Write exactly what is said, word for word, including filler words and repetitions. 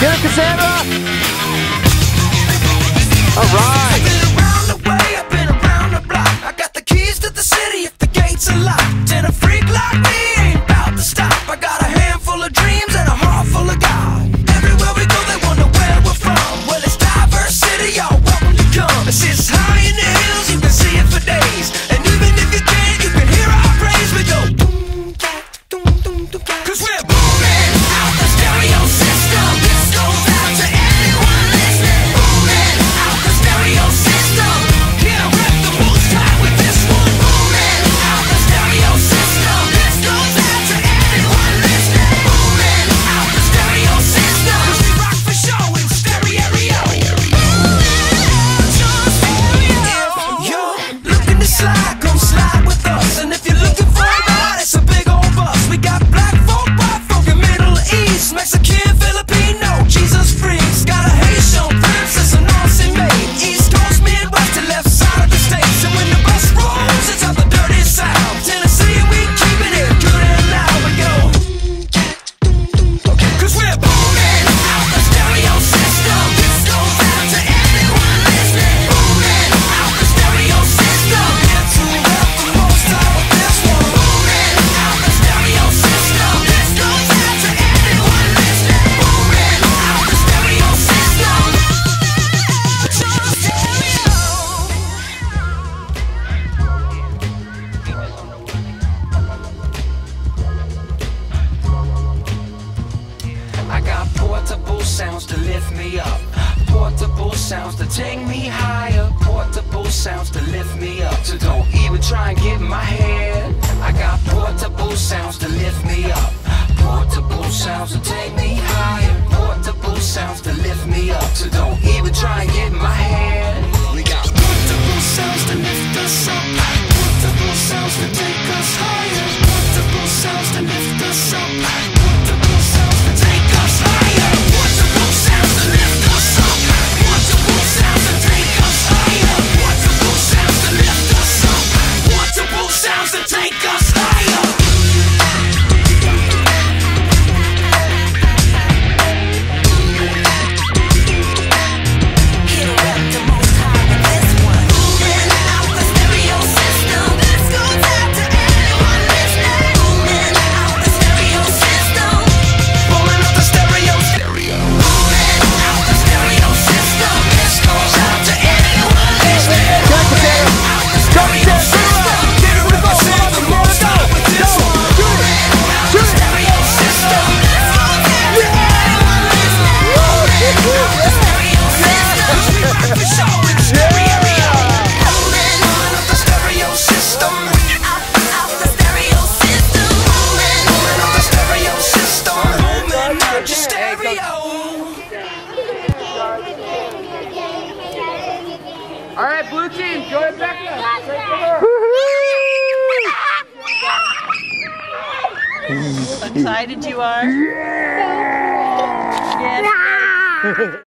Get it, Cassandra! All right. I've been around the way, I've been around the block. I got the keys to the city if the gates are locked. And a freak like me ain't about to stop. I got a handful of dreams and a heart full of God. Everywhere we go, they wonder where we're from. Well, it's diversity, y'all welcome to come. It's just high in the hills, you can see it for days. And even if you can't, you can hear our praise. We go boom, boom, boom, boom, boom. Cause we're booming out the stereo system. This goes out to everyone listening. Booming out the stereo system. Yeah, rep the most high with this one. Booming out the stereo system. This goes out to everyone listening. Booming out the stereo system. Cause we rock for show in stereo. If you're looking to slide, come slide with us. And if you're looking for a ride, it's a big old bus. We got black folk, white folk, and Middle East, Mexican, Filipino, Jesus freaks. Got a Haitian princess, an Aussie maid. East Coast, Midwest, and left side of the states. And when the bus rolls, it's out the dirty south. Tennessee, we keeping it good and loud. We go, cause we're booming out the stereo system. This goes out to everyone listening. Booming out the stereo system. Here to rep the most high with this one. Booming out the stereo system. This goes out to everyone listening. Booming out the stereo system. I got portable sounds to lift me up, portable sounds to take me higher, portable sounds to lift me up. So don't even try and get in my head. I got portable sounds to lift me up, portable sounds to take me higher, portable sounds to lift me up. So don't even try and get in my head. We got portable sounds to lift us up, portable sounds to take us higher, portable sounds to lift us up, portable sounds to take us higher, portable sounds to lift us up, portable sounds to take us higher, portable sounds to lift us up, portable sounds to take us higher. Here to rep the most high with this one. Booming out the stereo system. This goes out to everyone listening. Booming out the stereo system. Booming out the stereo stereo. Booming out the stereo system. This goes out to everyone listening. Booming out the stereo system. Get it with us in the most high with this one. Booming out the stereo system. This goes out to everyone listening. Booming out the stereo system. Cause we rock the show in stereo. Booming out the stereo system. Out, out the stereo system. Booming out the stereo system. Booming out your stereo. All right, blue team, go ahead back up. Straight for her. Excited you are? Yeah! Yes.